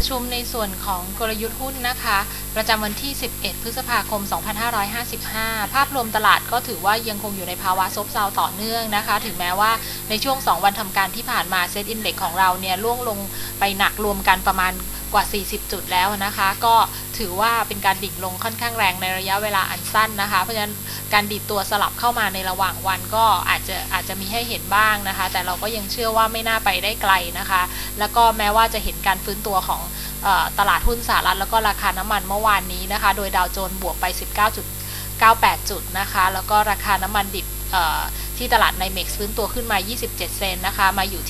ชุมในส่วนของกลยุทธ์หุ้นนะคะประจำวันที่ 11 พฤษภาคม 2555 ภาพรวมตลาดก็ถือว่ายังคงอยู่ในภาวะซบเซาต่อเนื่องนะคะถึงแม้ว่าในช่วง 2 วันทำการที่ผ่านมาเซ็ตอินเด็กซ์ของเราเนี่ยร่วงลงไปหนักรวมกันประมาณกว่า 40 จุดแล้วนะคะก็ถือว่าเป็นการดิ่งลงค่อนข้างแรงในระยะเวลาอันสั้นนะคะเพราะฉะนั้นการดีดตัวสลับเข้ามาในระหว่างวันก็อาจจะมีให้เห็นบ้างนะคะแต่เราก็ยังเชื่อว่าไม่น่าไปได้ไกลนะคะแล้วก็แม้ว่าจะเห็นการฟื้นตัวของตลาดหุ้นสหรัฐแล้วก็ราคาน้ำมันเมื่อวานนี้นะคะโดยดาวโจนส์บวกไป 19.98 จุดนะคะแล้วก็ราคาน้ำมันดิบที่ตลาดไนเม็กซ์ฟื้นตัวขึ้นมา27 เซนต์นะคะมาอยู่ที่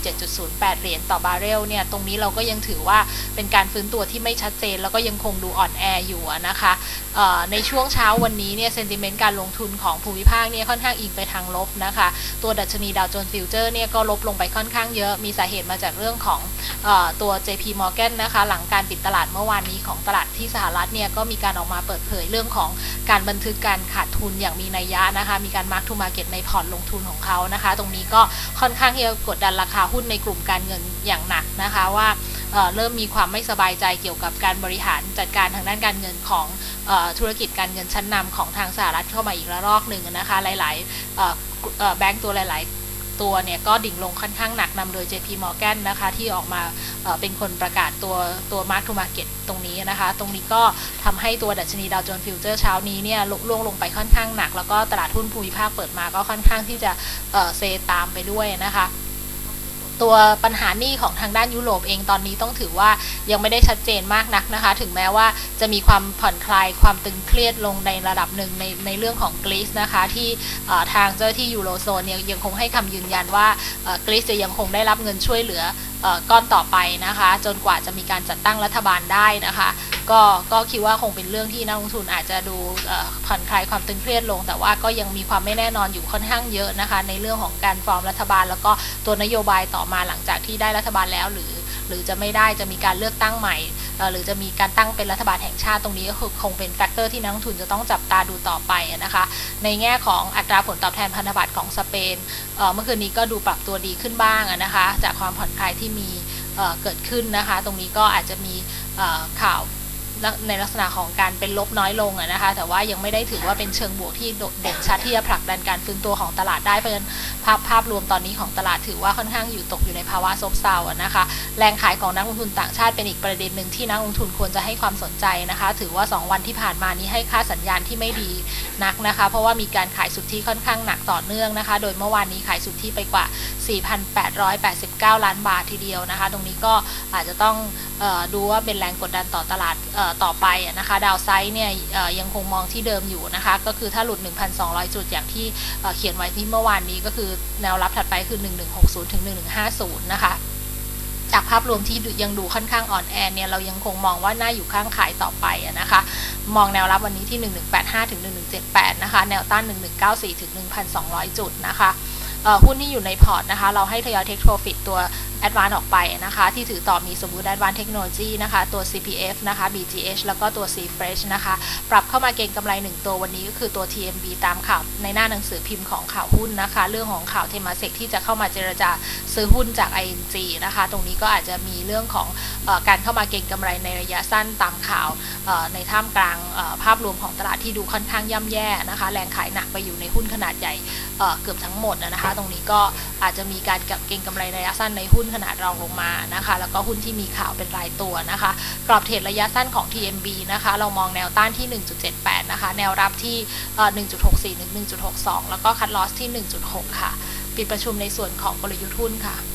97.08 เหรียญต่อบาร์เรลเนี่ยตรงนี้เราก็ยังถือว่าเป็นการฟื้นตัวที่ไม่ชัดเจนแล้วก็ยังคงดูอ่อนแออยู่นะคะในช่วงเช้าวันนี้เนี่ยเซนติเมนต์การลงทุนของภูมิภาคเนี่ยค่อนข้างอิงไปทางลบนะคะตัวดัชนีดาวโจนส์ฟิวเจอร์เนี่ยก็ลบลงไปค่อนข้างเยอะมีสาเหตุมาจากเรื่องของตัว JP Morgan นะคะหลังการปิดตลาดเมื่อวานนี้ของตลาดที่สหรัฐเนี่ยก็มีการออกมาเปิดเผยเรื่องของการบันทึกการขาดทุนอย่างมีนัยยะนะคะมีการมาร์คทูมาร์เก็ตในพอร์ตลงทุนของเขานะคะตรงนี้ก็ค่อนข้างที่จะกดดันราคาหุ้นในกลุ่มการเงินอย่างหนักนะคะว่าเริ่มมีความไม่สบายใจเกี่ยวกับการบริหารจัดการทางด้านการเงินของธุรกิจการเงินชั้นนำของทางสหรัฐเข้ามาอีกระลอกหนึ่งนะคะหลายๆแบงก์ตัวหลายๆตัวเนี่ยก็ดิ่งลงค่อนข้างหนักนำโดย JP Morgan นะคะที่ออกมาเป็นคนประกาศตัว Mark to Market ตรงนี้นะคะตรงนี้ก็ทำให้ตัวดัชนีดาวโจนส์ฟิวเจอร์เช้านี้เนี่ยล่วงลงไปค่อนข้างหนักแล้วก็ตลาดหุ้นภูมิภาคเปิดมาก็ค่อนข้างที่จะเซตามไปด้วยนะคะตัวปัญหาหนี้ของทางด้านยุโรปเองตอนนี้ต้องถือว่ายังไม่ได้ชัดเจนมากนักนะคะถึงแม้ว่าจะมีความผ่อนคลายความตึงเครียดลงในระดับหนึ่งในเรื่องของกรีซนะคะที่ทางเจ้าที่ยูโรโซนยังคงให้คำยืนยันว่ากรีซจะยังคงได้รับเงินช่วยเหลือก้อนต่อไปนะคะจนกว่าจะมีการจัดตั้งรัฐบาลได้นะคะก็คิดว่าคงเป็นเรื่องที่นักลงทุนอาจจะดูผ่อนคลายความตึงเครียดลงแต่ว่าก็ยังมีความไม่แน่นอนอยู่ค่อนข้างเยอะนะคะในเรื่องของการฟอร์มรัฐบาลแล้วก็ตัวนโยบายต่อมาหลังจากที่ได้รัฐบาลแล้วหรือจะไม่ได้จะมีการเลือกตั้งใหม่หรือจะมีการตั้งเป็นรัฐบาลแห่งชาติตรงนี้ก็คือคงเป็นแฟกเตอร์ที่นักลงทุนจะต้องจับตาดูต่อไปนะคะในแง่ของอัตราผลตอบแทนพันธบัตรของสเปนเมื่อคืนนี้ก็ดูปรับตัวดีขึ้นบ้างนะคะจากความผ่อนคลายที่มีเกิดขึ้นนะคะตรงนี้ก็อาจจะมีข่าวในลักษณะของการเป็นลบน้อยลงนะคะแต่ว่ายังไม่ได้ถือว่าเป็นเชิงบวกที่เด่นชัดที่จะผลักดันการฟื้นตัวของตลาดได้เพราะฉะนั้นภาพรวมตอนนี้ของตลาดถือว่าค่อนข้างตกอยู่ในภาวะซบเซานะคะแรงขายของนักลงทุนต่างชาติเป็นอีกประเด็นหนึ่งที่นักลงทุนควรจะให้ความสนใจนะคะถือว่า2วันที่ผ่านมานี้ให้ค่าสัญญาณที่ไม่ดีนักนะคะเพราะว่ามีการขายสุทธิค่อนข้างหนักต่อเนื่องนะคะโดยเมื่อวานนี้ขายสุทธิไปกว่า 4,889 ล้านบาททีเดียวนะคะตรงนี้ก็อาจจะต้องดูว่าเป็นแรงกดดันต่อตลาดต่อไปนะคะดาวไซด์เนี่ยยังคงมองที่เดิมอยู่นะคะก็คือถ้าหลุด 1,200 จุดอย่างที่เขียนไว้ที่เมื่อวานนี้ก็คือแนวรับถัดไปคือ 1160 ถึง 1150 นะคะจากภาพรวมที่ยังดูค่อนข้างอ่อนแอเนี่ยเรายังคงมองว่าน่าอยู่ข้างขายต่อไปนะคะมองแนวรับวันนี้ที่ 1185 ถึง 1178 นะคะแนวต้าน 1194 ถึง 1,200 จุดนะคะหุ้นที่อยู่ในพอร์ตนะคะเราให้ทยอยเทคโปรฟิตตัว Advance ออกไปนะคะที่ถือต่อมีสมมุติ Advance Technology นะคะตัว CPF นะคะ BGH แล้วก็ตัว C-Fresh นะคะปรับเข้ามาเก็งกำไร1ตัววันนี้ก็คือตัว TMB ตามข่าวในหน้าหนังสือพิมพ์ของข่าวหุ้นนะคะเรื่องของข่าวเทมาเซกที่จะเข้ามาเจรจาซื้อหุ้นจาก ING นะคะตรงนี้ก็อาจจะมีเรื่องของการเข้ามาเก็งกำไรในระยะสั้นตามข่าวในท่ามกลางภาพรวมของตลาดที่ดูค่อนข้างย่ำแย่นะคะแรงขายหนักไปอยู่ในหุ้นขนาดใหญ่เกือบทั้งหมดนะคะตรงนี้ก็อาจจะมีการเก็งกำไรระยะสั้นในหุ้นขนาดรองลงมานะคะแล้วก็หุ้นที่มีข่าวเป็นรายตัวนะคะกรอบเทรดระยะสั้นของ TMB นะคะเรามองแนวต้านที่ 1.78 นะคะแนวรับที่ 1.64 ถึง 1.62 แล้วก็คัทลอสที่ 1.6 ค่ะปิดประชุมในส่วนของกลยุทธ์หุ้นค่ะ